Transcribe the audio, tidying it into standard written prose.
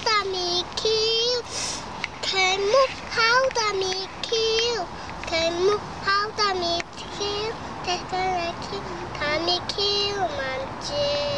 จะมีคิ้วไข่มุกเขาจะมีคิ้วไข่มุกเขาจะมีคิ้วแต่ถ้ามีคิ้วมันเจ็บ